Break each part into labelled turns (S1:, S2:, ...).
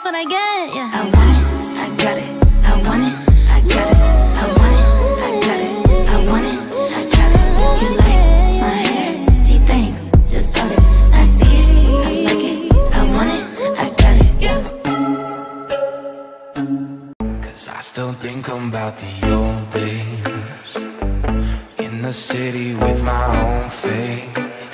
S1: what I get. Yeah.
S2: I want it, I got it. I want it, I got it. I want it, I got it. I want it, I got it. You like my hair? She thinks, just put it. I see it, I like it. I want it, I got it. Yeah.
S3: Cause I still think about the old days in the city with my own fate.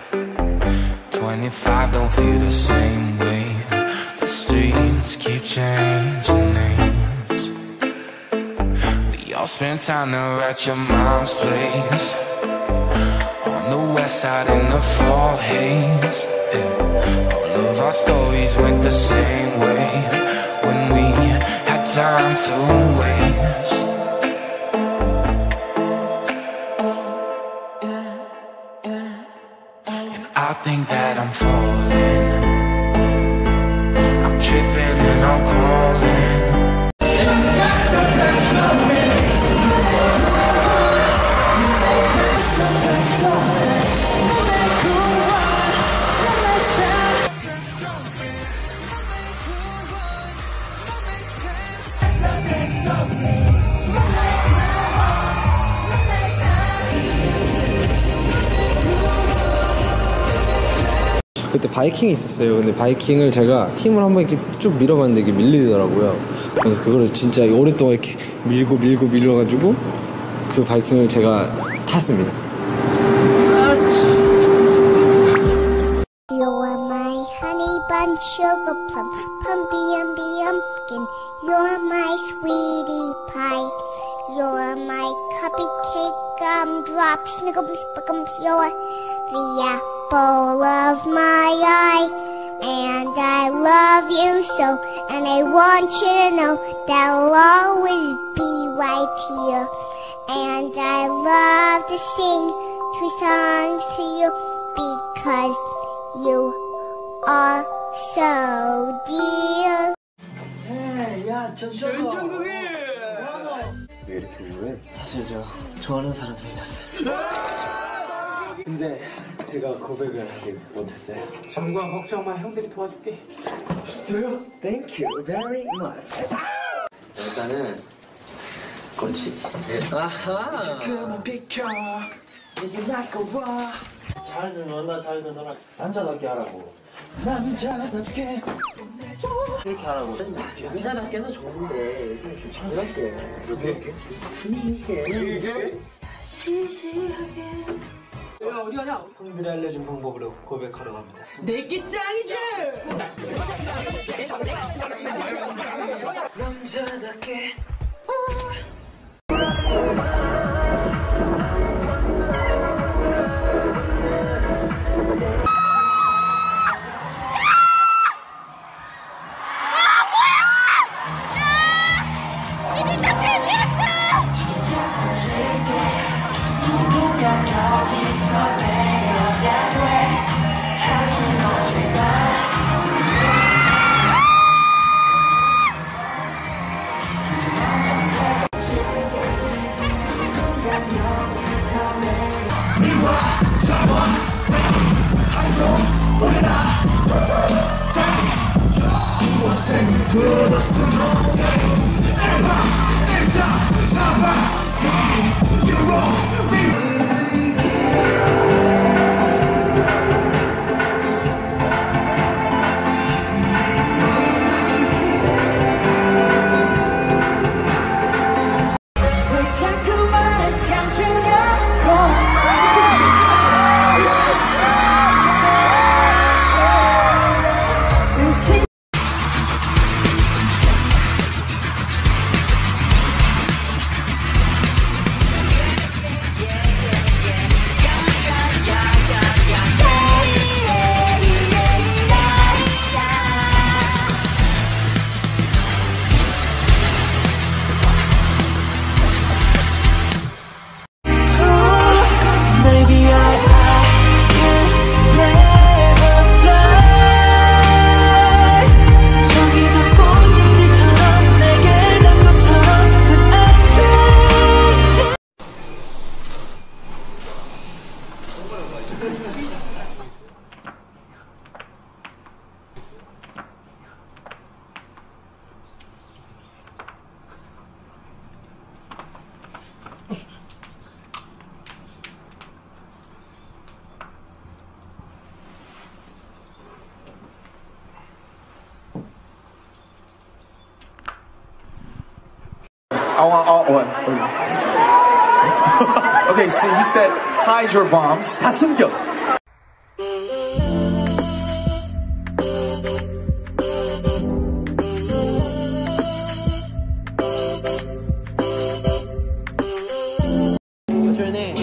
S3: 25 don't feel the same way. The streets keep changing names. We all spent time there at your mom's place, on the west side in the fall haze. Yeah. All of our stories went the same way when we had time to waste. And I think that I'm falling, I'm tripping and I'm crawling.
S4: 그때 바이킹이 있었어요. 근데 바이킹을 제가 힘을 한번 이렇게 쭉 밀어봤는데 이게 밀리더라고요. 그래서 그거를 진짜 오랫동안 이렇게 밀어가지고 그 바이킹을 제가 탔습니다.
S5: You're my honey bun, sugar plum, pumpy pumpkin. You're my sweetie pie. You're my cupcake, gumdrop, snickums, spickums. You're the apple of my eye. And I love you so, and I want you to know that I'll always be right here. And I love to sing 2 songs to you because you are so dear.
S6: 야, 전정국이! 왜 이렇게 우울해? 사실 저 좋아하는 사람 생겼어요. 근데 제가 고백을 아직 못했어요.
S7: 정과 걱정 마, 형들이 도와줄게.
S6: 진짜요? Thank you very much. 여자는 꽃이지. 아하. 그만 비켜. 이게 나까워.
S8: 잘 들어라, 잘 들어라. 남자답게 하라고. 남자답게. 이렇게 하라고.
S7: 남자답게 해서 좋은데 요즘 좀 장난게.
S8: 이렇게?
S7: 이게? 시시하게. 야, 어디 가냐?
S6: 형들이 알려준 방법으로 고백하러 갑니다.
S7: 내게 짱이지!
S6: 남자답게.
S1: Okay, see, he said, hide your bombs.
S6: 다 숨겨.
S7: What's your name?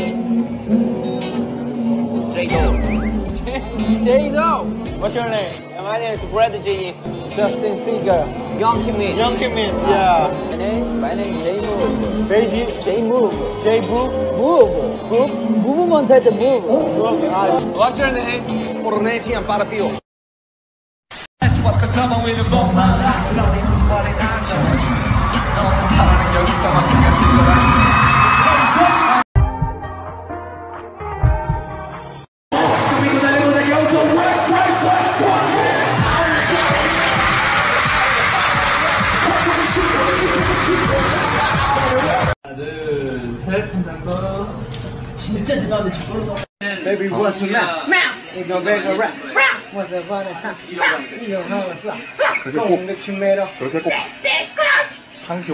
S7: J-Do.
S8: What's your name?
S7: My name is Brad Genie.
S8: Justin Seeger.
S7: Young Kim-min.
S8: Young Kim-min. Yeah.
S7: My name is J-Move.
S8: Beiji.
S7: J-Move.
S8: J-Boo.
S7: Move. Movement at the move.
S6: What's your name? Polynesian para Pio.
S8: Baby, what's your name?
S7: 이거 배가 랩. What's the fun of time? 이거 하나 써. 공백춤매로.
S1: 그렇게 꼭 한키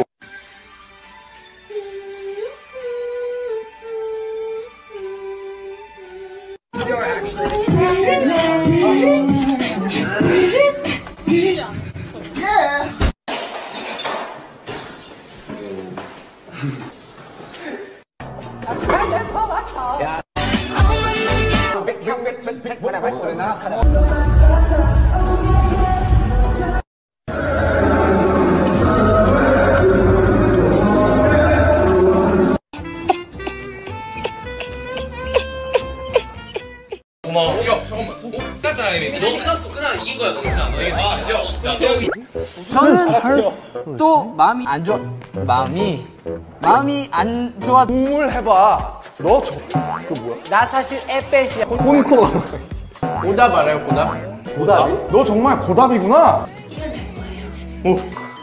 S9: 고마워. 야, 잠깐만. 끝났잖아, 이미. 너 끝났어. 이긴 거야, 너 진짜. 너 이겼어.
S7: 저는 또 마음이 안 좋아. 마음이 안 좋아.
S8: 국물 해봐. 너 그 뭐야?
S7: 나 사실 에페시야.
S8: 홈코.
S6: 고답 알아요, 고답?
S8: 고답이? 너 정말 고답이구나. 오.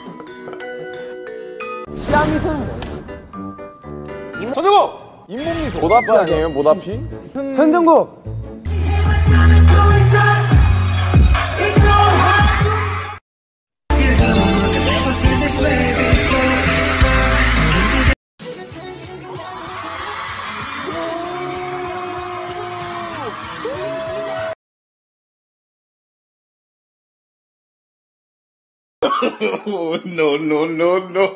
S7: 치아미소는
S8: 전정국! 잇몸미소. 모다피 아니에요? 모다피?
S7: 전정국.
S1: no, no, no, no.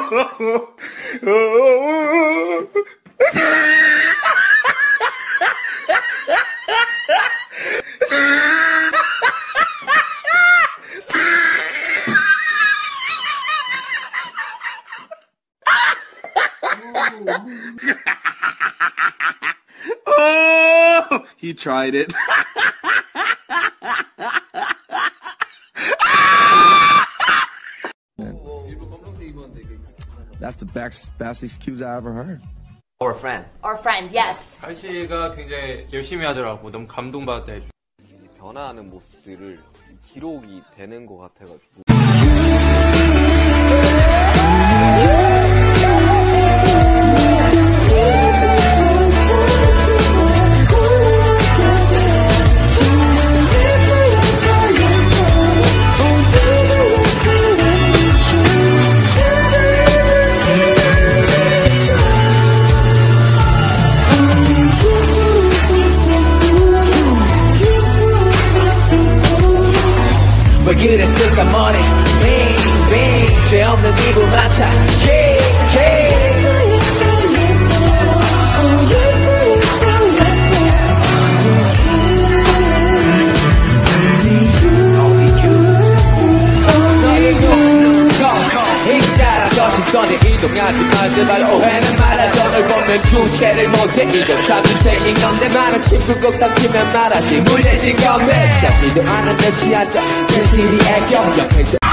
S1: Oh, he tried it. That's the best excuse I ever heard.
S9: Or friend.
S10: Or friend, yes.
S6: 알씨가 굉장히 열심히 하더라고. 너무 감동받았다 해줘.
S9: 변화하는 모습들을 기록이 되는 것 같아가지고.
S6: 왜 그랬을까 money 빙빙 죄 없는 입을 맞춰 거리 이동하지 마 제발 오해는 말아줘 널 보면 주체를 못해 이거 자주적인 건데 많은 친구 꼭 삼키면 말하지 물대신 건데 잡지도 않았는지 앉아 현실이 애겨 옆에서